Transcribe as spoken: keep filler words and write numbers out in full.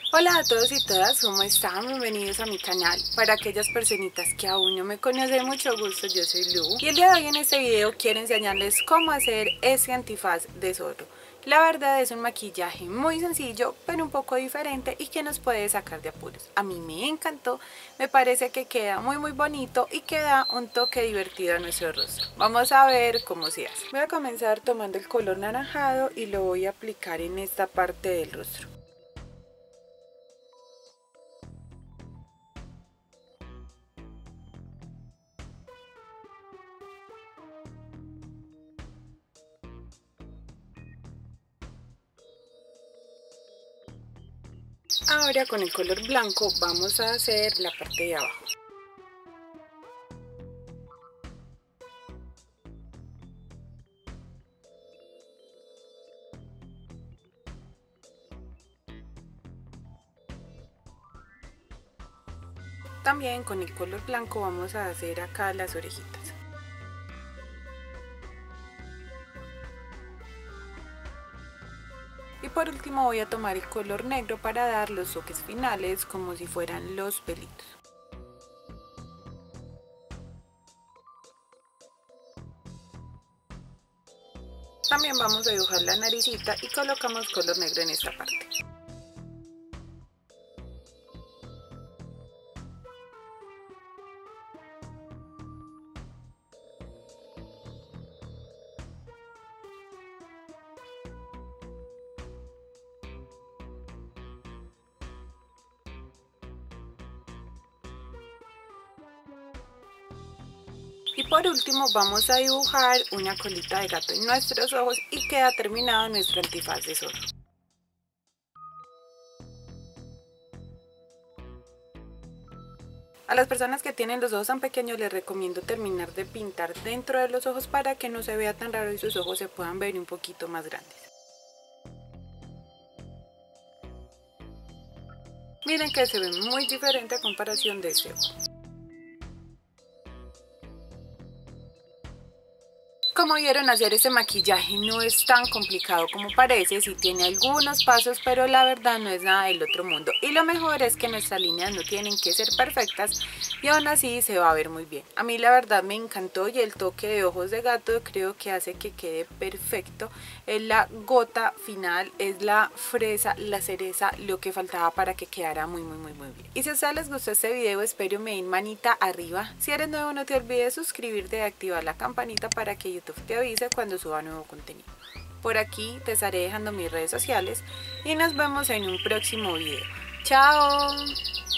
Hola a todos y todas, ¿cómo están? Bienvenidos a mi canal. Para aquellas personitas que aún no me conocen, mucho gusto, yo soy Lu. Y el día de hoy en este video quiero enseñarles cómo hacer ese antifaz de zorro. La verdad es un maquillaje muy sencillo, pero un poco diferente y que nos puede sacar de apuros. A mí me encantó, me parece que queda muy muy bonito y que da un toque divertido a nuestro rostro. Vamos a ver cómo se hace. Voy a comenzar tomando el color naranjado y lo voy a aplicar en esta parte del rostro. Ahora con el color blanco vamos a hacer la parte de abajo. También con el color blanco vamos a hacer acá las orejitas. Y por último voy a tomar el color negro para dar los toques finales como si fueran los pelitos. También vamos a dibujar la naricita y colocamos color negro en esta parte. Y por último vamos a dibujar una colita de gato en nuestros ojos y queda terminado nuestro antifaz de zorro. A las personas que tienen los ojos tan pequeños les recomiendo terminar de pintar dentro de los ojos para que no se vea tan raro y sus ojos se puedan ver un poquito más grandes. Miren que se ve muy diferente a comparación de este ojo. Como vieron, hacer este maquillaje no es tan complicado como parece, sí tiene algunos pasos, pero la verdad no es nada del otro mundo. Y lo mejor es que nuestras líneas no tienen que ser perfectas y aún así se va a ver muy bien. A mí la verdad me encantó y el toque de ojos de gato creo que hace que quede perfecto. Es la gota final, es la fresa, la cereza, lo que faltaba para que quedara muy muy muy muy bien. Y si a ustedes les gustó este video, espero me den manita arriba. Si eres nuevo no te olvides suscribirte y activar la campanita para que YouTube te avise cuando suba nuevo contenido. Por aquí te estaré dejando mis redes sociales y nos vemos en un próximo video. ¡Chao!